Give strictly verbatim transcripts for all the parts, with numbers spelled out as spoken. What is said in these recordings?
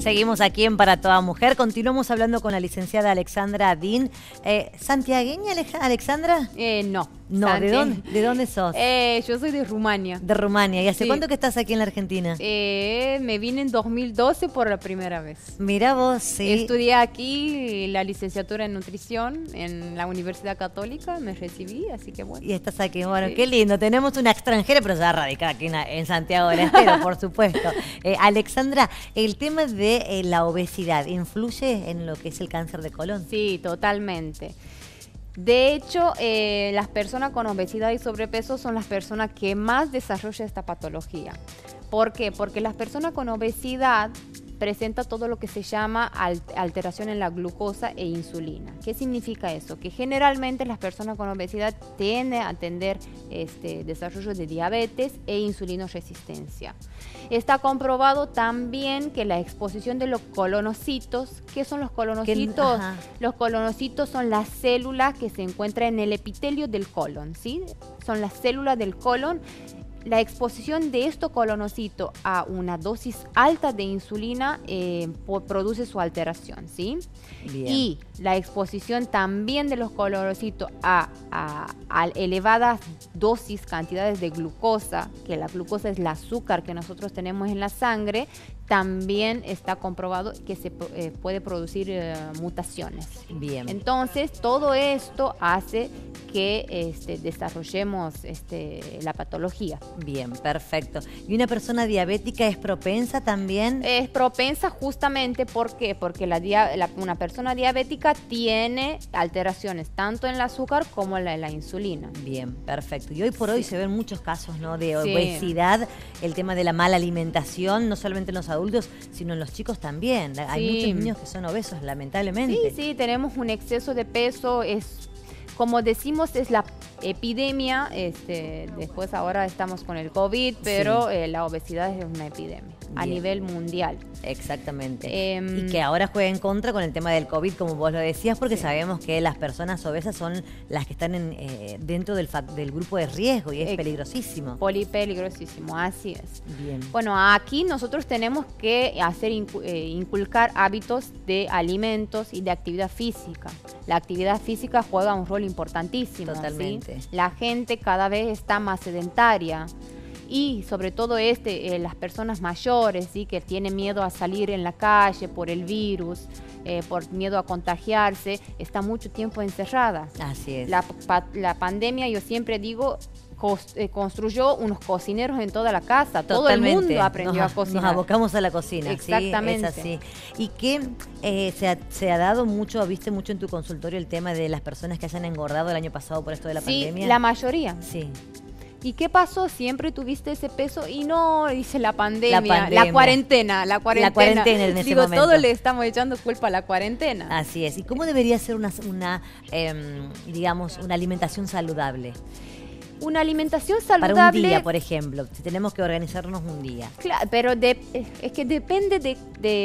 Seguimos aquí en Para Toda Mujer. Continuamos hablando con la licenciada Alexandra Din. Eh, ¿Santiagueña, Alexandra? Eh, no. No, Santi. ¿de dónde, ¿de dónde sos? Eh, yo soy de Rumania. De Rumania. ¿Y hace Sí. cuánto que estás aquí en la Argentina? Eh, me vine en dos mil doce por la primera vez. Mirá vos, sí. Estudié aquí la licenciatura en nutrición en la Universidad Católica, me recibí, así que bueno. Y estás aquí, bueno, Sí. qué lindo. Tenemos una extranjera, pero ya radicada aquí en, en Santiago del Estero, por supuesto. Eh, Alexandra, el tema de eh, la obesidad, ¿influye en lo que es el cáncer de colon? Sí, totalmente. De hecho, eh, las personas con obesidad y sobrepeso son las personas que más desarrollan esta patología. ¿Por qué? Porque las personas con obesidad presentan todo lo que se llama alteración en la glucosa e insulina. ¿Qué significa eso? Que generalmente las personas con obesidad tienden a tener este, desarrollo de diabetes e insulinoresistencia. Está comprobado también que la exposición de los colonocitos, ¿qué son los colonocitos? Los colonocitos son las células que se encuentran en el epitelio del colon, ¿sí? Son las células del colon. La exposición de estos colonocitos a una dosis alta de insulina eh, produce su alteración, ¿sí? Bien. Y la exposición también de los colonocitos a, a, a elevadas dosis, cantidades de glucosa, que la glucosa es el azúcar que nosotros tenemos en la sangre, también está comprobado que se eh, puede producir eh, mutaciones. Bien. Entonces, todo esto hace que este, desarrollemos este, la patología. Bien, perfecto. ¿Y una persona diabética es propensa también? Es propensa justamente, ¿por qué? Porque la, la, una persona diabética tiene alteraciones tanto en el azúcar como en la, en la insulina. Bien, perfecto. Y hoy por Sí. hoy se ven muchos casos, ¿no?, de Sí. obesidad, el tema de la mala alimentación, no solamente en los adultos, sino en los chicos también. Hay Sí. muchos niños que son obesos, lamentablemente. Sí, sí, tenemos un exceso de peso, es... Como decimos, es la epidemia, este, después ahora estamos con el COVID, pero sí. eh, la obesidad es una epidemia. Bien. A nivel mundial. Exactamente. Eh, y que eh, ahora juega en contra con el tema del COVID, como vos lo decías, porque sí. sabemos que las personas obesas son las que están en, eh, dentro del, del grupo de riesgo y es eh, peligrosísimo. Poli peligrosísimo, así es. Bien. Bueno, aquí nosotros tenemos que hacer eh, inculcar hábitos de alimentos y de actividad física. La actividad física juega un rol importantísimo. Totalmente. ¿sí? La gente cada vez está más sedentaria y sobre todo este, eh, las personas mayores, ¿sí? que tienen miedo a salir en la calle por el virus, eh, por miedo a contagiarse, está mucho tiempo encerrada. Así es. La, pa, la pandemia, yo siempre digo, construyó unos cocineros en toda la casa. Totalmente. Todo el mundo aprendió nos, a cocinar. Nos abocamos a la cocina. Exactamente. Sí, es así. Y que eh, se, ha, se ha dado mucho, viste mucho en tu consultorio el tema de las personas que hayan engordado el año pasado por esto de la sí, pandemia. Sí, la mayoría. Sí. ¿Y qué pasó? Siempre tuviste ese peso y no, dice la pandemia, la, pandemia. la cuarentena, la cuarentena. La cuarentena en ese Digo, momento. todos le estamos echando culpa a la cuarentena. Así es. ¿Y cómo debería ser una, una eh, digamos, una alimentación saludable? Una alimentación saludable. Para un día, por ejemplo, si tenemos que organizarnos un día. Claro, pero de, es que depende de,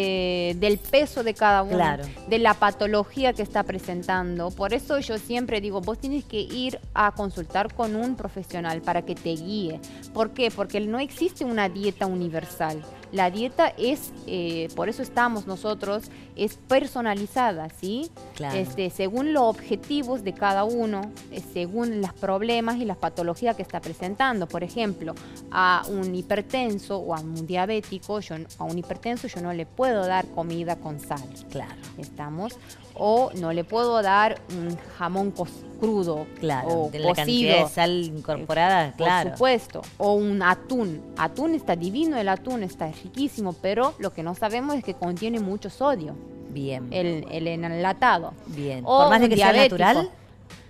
de, del peso de cada uno, claro. de la patología que está presentando. Por eso yo siempre digo, vos tienes que ir a consultar con un profesional para que te guíe. ¿Por qué? Porque no existe una dieta universal. La dieta es, eh, por eso estamos nosotros, es personalizada, ¿sí? Claro. Este, según los objetivos de cada uno, eh, según los problemas y las patologías que está presentando. Por ejemplo, a un hipertenso o a un diabético, yo, a un hipertenso yo no le puedo dar comida con sal. Claro. ¿Estamos? O no le puedo dar un jamón crudo, claro, o de cocido, la cantidad de sal incorporada, por claro. supuesto, o un atún. Atún está divino, el atún está riquísimo, pero lo que no sabemos es que contiene mucho sodio. Bien. El, el enlatado. Bien. O por más de que diabético, sea natural.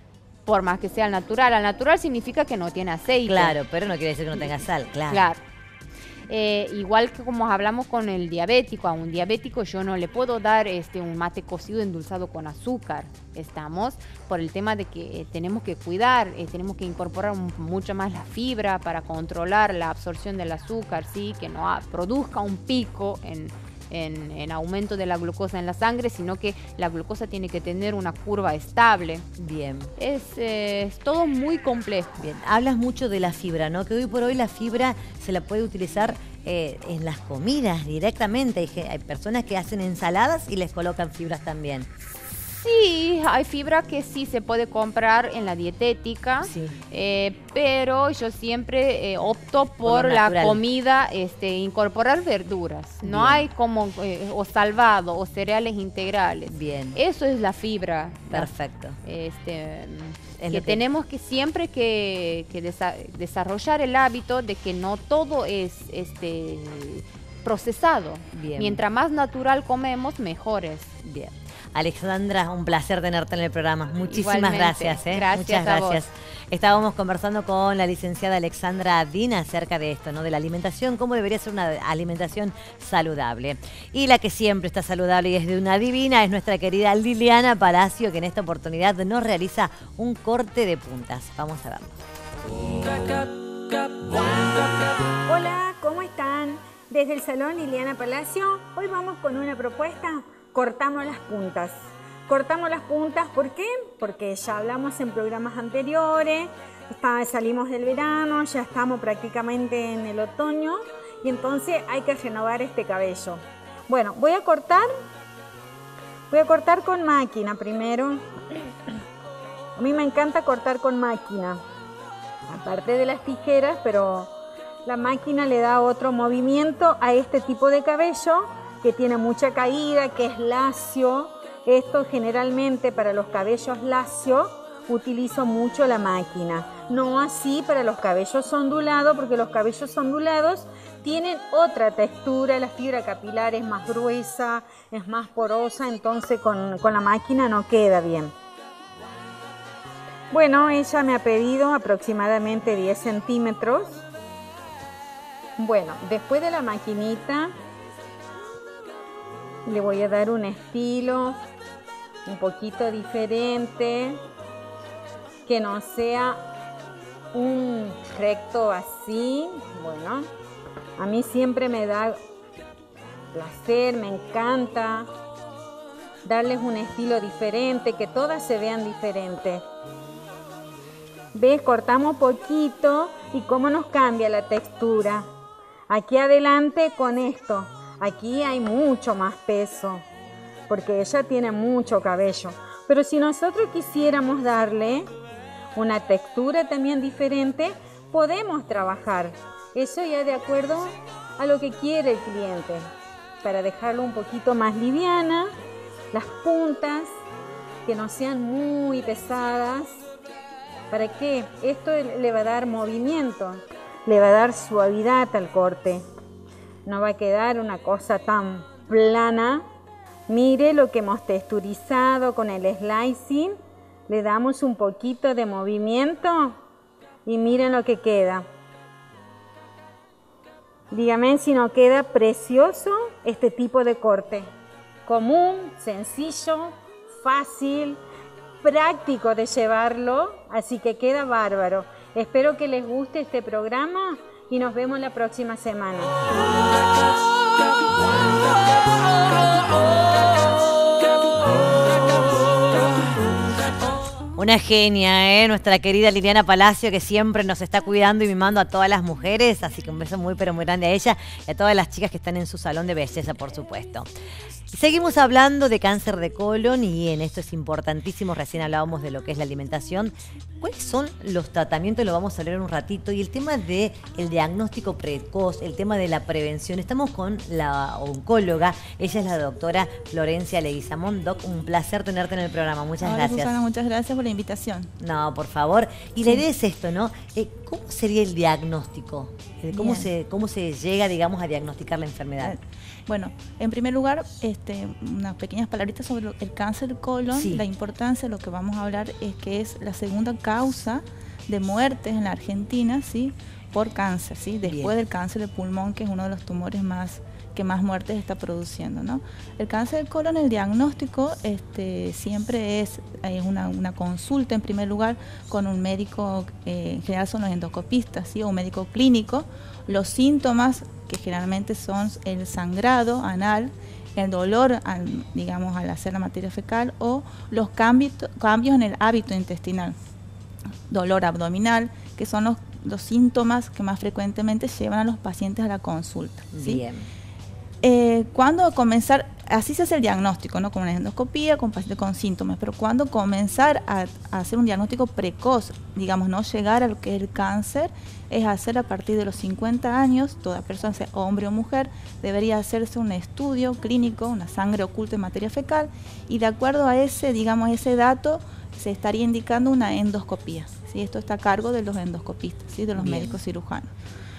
Por más que sea natural. Al natural significa que no tiene aceite. Claro, pero no quiere decir que no tenga sal, claro. Claro. Eh, igual que como hablamos con el diabético, a un diabético yo no le puedo dar este un mate cocido endulzado con azúcar, estamos por el tema de que eh, tenemos que cuidar, eh, tenemos que incorporar un, mucho más la fibra para controlar la absorción del azúcar, sí, que no ha, produzca un pico en, en, en aumento de la glucosa en la sangre, sino que la glucosa tiene que tener una curva estable. Bien. Es, eh, es todo muy complejo. Bien, hablas mucho de la fibra, ¿no? Que hoy por hoy la fibra se la puede utilizar eh, en las comidas directamente. Hay, hay personas que hacen ensaladas y les colocan fibras también. Sí, hay fibra que sí se puede comprar en la dietética, sí. eh, pero yo siempre eh, opto por, por la comida, este, incorporar verduras. No Bien. hay como eh, o salvado o cereales integrales. Bien. Eso es la fibra. Perfecto. Este, es que, que tenemos que siempre que, que desa desarrollar el hábito de que no todo es este procesado. Bien. Mientras más natural comemos, mejor es. Bien. Alexandra, un placer tenerte en el programa. Muchísimas Igualmente. gracias. ¿eh? Gracias Muchas a gracias. vos. Estábamos conversando con la licenciada Alexandra Dina acerca de esto, ¿no? De la alimentación, cómo debería ser una alimentación saludable. Y la que siempre está saludable y es de una divina es nuestra querida Liliana Palacio, que en esta oportunidad nos realiza un corte de puntas. Vamos a verlo. Hola, ¿cómo están? Desde el Salón Liliana Palacio, hoy vamos con una propuesta. Cortamos las puntas. Cortamos las puntas, ¿por qué? Porque ya hablamos en programas anteriores, está, salimos del verano, ya estamos prácticamente en el otoño y entonces hay que renovar este cabello. Bueno, voy a cortar, voy a cortar con máquina primero. A mí me encanta cortar con máquina, aparte de las tijeras, pero la máquina le da otro movimiento a este tipo de cabello que tiene mucha caída, que es lacio. Esto generalmente para los cabellos lacios utilizo mucho la máquina. No así para los cabellos ondulados, porque los cabellos ondulados tienen otra textura, la fibra capilar es más gruesa, es más porosa, entonces con, con la máquina no queda bien. Bueno, ella me ha pedido aproximadamente diez centímetros. Bueno, después de la maquinita le voy a dar un estilo un poquito diferente, que no sea un recto así. Bueno, a mí siempre me da placer, me encanta darles un estilo diferente, que todas se vean diferentes. ¿Ves? Cortamos poquito y cómo nos cambia la textura. Aquí adelante con esto. Aquí hay mucho más peso, porque ella tiene mucho cabello. Pero si nosotros quisiéramos darle una textura también diferente, podemos trabajar. Eso ya de acuerdo a lo que quiere el cliente. Para dejarlo un poquito más liviana, las puntas, que no sean muy pesadas. ¿Para qué? Esto le va a dar movimiento, le va a dar suavidad al corte. No va a quedar una cosa tan plana. Mire lo que hemos texturizado con el slicing. Le damos un poquito de movimiento y miren lo que queda. Dígame si no queda precioso este tipo de corte. Común, sencillo, fácil, práctico de llevarlo, así que queda bárbaro. Espero que les guste este programa y nos vemos la próxima semana. Una genia, ¿eh? Nuestra querida Liliana Palacio, que siempre nos está cuidando y mimando a todas las mujeres. Así que un beso muy, pero muy grande a ella y a todas las chicas que están en su salón de belleza, por supuesto. Seguimos hablando de cáncer de colon y en esto es importantísimo, recién hablábamos de lo que es la alimentación. ¿Cuáles son los tratamientos? Lo vamos a hablar en un ratito. Y el tema del diagnóstico precoz, el tema de la prevención. Estamos con la oncóloga, ella es la doctora Florencia Leguizamón. Doc, un placer tenerte en el programa. Muchas Hola, gracias. Susana, muchas gracias por la invitación. No, por favor. Y Sí. la idea es esto, ¿no? Eh, ¿Cómo sería el diagnóstico? Eh, ¿Cómo Bien. se, ¿Cómo se llega, digamos, a diagnosticar la enfermedad? Eh, Bueno, en primer lugar, este, unas pequeñas palabritas sobre lo- el cáncer de colon. Sí. La importancia, lo que vamos a hablar es que es la segunda causa de muertes en la Argentina, ¿sí? Por cáncer, ¿sí? Después Bien. del cáncer de pulmón, que es uno de los tumores más que más muertes está produciendo, ¿no? El cáncer de colon, el diagnóstico este, siempre es, es una, una consulta en primer lugar con un médico, eh, en general son los endoscopistas, ¿sí? O un médico clínico. Los síntomas que generalmente son el sangrado anal, el dolor, al, digamos, al hacer la materia fecal, o los cambios, cambios en el hábito intestinal, dolor abdominal, que son los, los síntomas que más frecuentemente llevan a los pacientes a la consulta, ¿sí? Bien. Eh, ¿Cuándo comenzar? Así se hace el diagnóstico, ¿no? Con una endoscopía, con pacientes con síntomas, pero ¿cuándo comenzar a, a hacer un diagnóstico precoz? Digamos, no llegar a lo que es el cáncer, es hacer a partir de los cincuenta años, toda persona, sea hombre o mujer, debería hacerse un estudio clínico, una sangre oculta en materia fecal, y de acuerdo a ese, digamos, ese dato, se estaría indicando una endoscopía, ¿sí? Esto está a cargo de los endoscopistas, ¿sí? De los Bien. médicos cirujanos.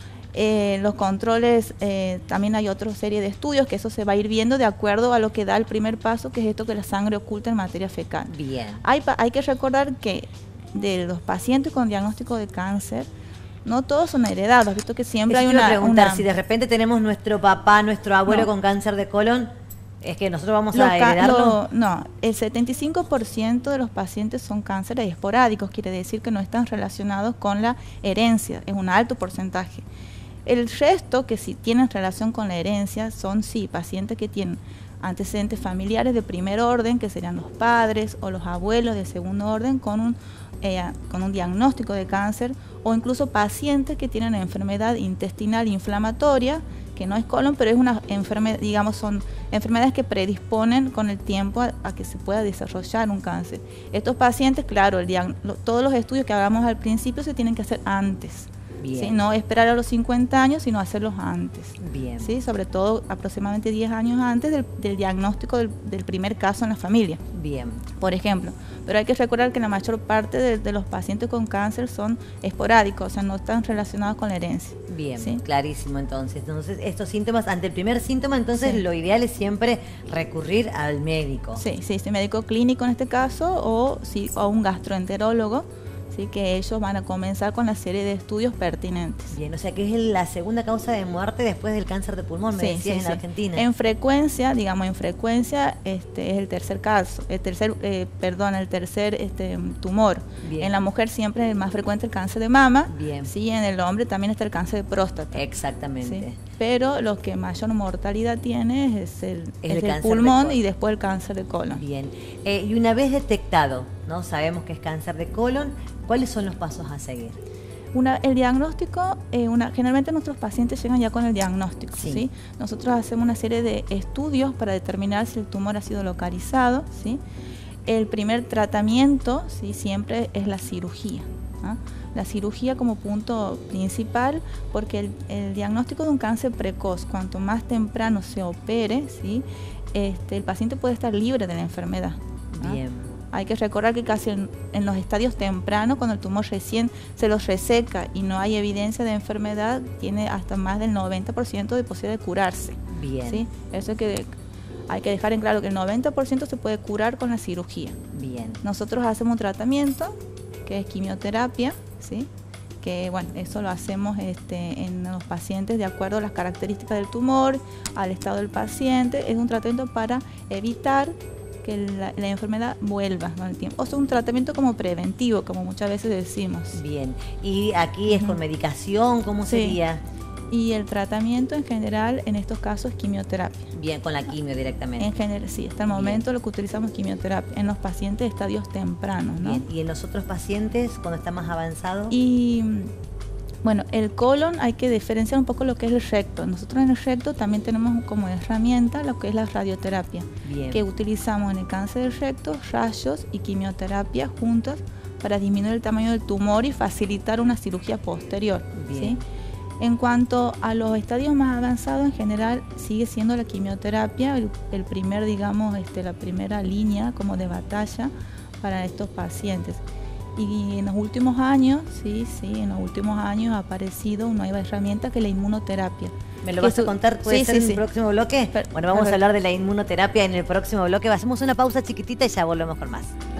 Eh, los controles, eh, también hay otra serie de estudios que eso se va a ir viendo de acuerdo a lo que da el primer paso, que es esto que la sangre oculta en materia fecal. Bien. Hay, hay que recordar que de los pacientes con diagnóstico de cáncer, no todos son heredados, visto que siempre Eso hay te iba a una... preguntar, una si de repente tenemos nuestro papá, nuestro abuelo No. con cáncer de colon, es que nosotros vamos los a ca- heredarlo. lo- no, el setenta y cinco por ciento de los pacientes son cánceres esporádicos, quiere decir que no están relacionados con la herencia, es un alto porcentaje. El resto, que sí tienen relación con la herencia, son sí pacientes que tienen antecedentes familiares de primer orden, que serían los padres o los abuelos de segundo orden, con un, eh, con un diagnóstico de cáncer, o incluso pacientes que tienen enfermedad intestinal inflamatoria, que no es colon, pero es una enfermedad, digamos, son enfermedades que predisponen con el tiempo a, a que se pueda desarrollar un cáncer. Estos pacientes, claro, el diagn- lo- todos los estudios que hagamos al principio se tienen que hacer antes. Bien. ¿Sí? No esperar a los cincuenta años, sino hacerlos antes. Bien. ¿Sí? Sobre todo aproximadamente diez años antes del, del diagnóstico del, del primer caso en la familia, Bien. por ejemplo. Pero hay que recordar que la mayor parte de, de los pacientes con cáncer son esporádicos, o sea, no están relacionados con la herencia. Bien, ¿Sí? clarísimo entonces. Entonces, estos síntomas, ante el primer síntoma, entonces Sí. lo ideal es siempre recurrir al médico. Sí, sí, sí, médico clínico en este caso, o, sí, o un gastroenterólogo, ¿sí? Que ellos van a comenzar con la serie de estudios pertinentes. Bien, o sea que es la segunda causa de muerte después del cáncer de pulmón, me Sí, decías, sí, en sí. Argentina. En frecuencia, digamos, en frecuencia, este es el tercer caso, el tercer, eh, perdón, el tercer este, tumor. Bien. En la mujer siempre es el más frecuente el cáncer de mama. Bien. Sí, en el hombre también está el cáncer de próstata. Exactamente. Sí. Pero lo que mayor mortalidad tiene es el, Es es el el cáncer de pulmón colon. y después el cáncer de colon. Bien. Eh, y una vez detectado, ¿no? Sabemos que es cáncer de colon, ¿cuáles son los pasos a seguir? Una, el diagnóstico, eh, una, generalmente nuestros pacientes llegan ya con el diagnóstico. Sí. ¿sí? Nosotros hacemos una serie de estudios para determinar si el tumor ha sido localizado. ¿sí? El primer tratamiento, ¿sí? Siempre es la cirugía. ¿ah? La cirugía como punto principal, porque el, el diagnóstico de un cáncer precoz, cuanto más temprano se opere, ¿sí? este, el paciente puede estar libre de la enfermedad. ¿ah? Bien. Hay que recordar que casi en, en los estadios tempranos, cuando el tumor recién se los reseca y no hay evidencia de enfermedad, tiene hasta más del noventa por ciento de posibilidad de curarse. Bien. ¿sí? Eso es que hay que dejar en claro que el noventa por ciento se puede curar con la cirugía. Bien. Nosotros hacemos un tratamiento que es quimioterapia, ¿sí? que bueno, eso lo hacemos este, en los pacientes de acuerdo a las características del tumor, al estado del paciente. Es un tratamiento para evitar que la, la enfermedad vuelva con el tiempo. O sea, un tratamiento como preventivo, como muchas veces decimos. Bien. ¿Y aquí es con Ujú. medicación? ¿Cómo Sí. sería? Y el tratamiento en general en estos casos es quimioterapia. Bien, con la quimio directamente. En general, sí, hasta el momento lo que utilizamos es quimioterapia en los pacientes de estadios tempranos, ¿no? Bien. ¿Y en los otros pacientes, cuando está más avanzado? Y bueno, el colon hay que diferenciar un poco lo que es el recto. Nosotros en el recto también tenemos como herramienta lo que es la radioterapia, Bien. que utilizamos en el cáncer del recto, rayos y quimioterapia juntas para disminuir el tamaño del tumor y facilitar una cirugía posterior. Bien. ¿sí? En cuanto a los estadios más avanzados, en general sigue siendo la quimioterapia el, el primer, digamos, este, la primera línea como de batalla para estos pacientes. Y en los últimos años, sí, sí, en los últimos años ha aparecido una nueva herramienta que es la inmunoterapia. ¿Me lo Que vas a su- contar? ¿Puede sí, ser sí, en sí. el próximo bloque? Per- Bueno, vamos a perfecto. hablar de la inmunoterapia en el próximo bloque. Hacemos una pausa chiquitita y ya volvemos con más.